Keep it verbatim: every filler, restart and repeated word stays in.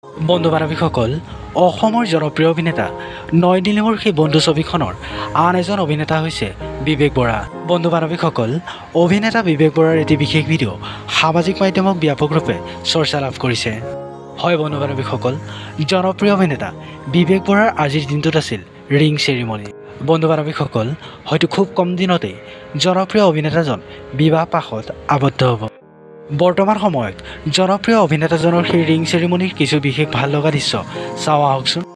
বন্ধু বান্ধৱীসকল, অসমৰ জনপ্ৰিয় অভিনেতা নয়নিলিমৰ সেই বন্ধু ছবিখনৰ আন এজন অভিনেতা হৈছে বিবেক বৰা। বন্ধু বান্ধৱীসকল, অভিনেতা বিবেক বৰাৰ এটি বিশেষ ভিডিঅ' সামাজিক মাধ্যমত ব্যাপকৰূপে চৰ্চা লাভ কৰিছে। হয় বন্ধু বান্ধৱীসকল, জনপ্ৰিয় অভিনেতা বিবেক বৰাৰ আজিৰ দিনটোত আছিল ৰিং চেৰিমনি। বন্ধু বান্ধৱীসকল, হয়তো খুব কম দিনতেই জনপ্ৰিয় অভিনেতাজন বিবাহ পাশত আবদ্ধ হ'ব। বৰ্তমান সময়ত জনপ্ৰিয় অভিনেতাজনৰ সেই ৰিং চেৰিমনিৰ কিছু বিশেষ ভাল লগা দৃশ্য চাওঁ আহকচোন।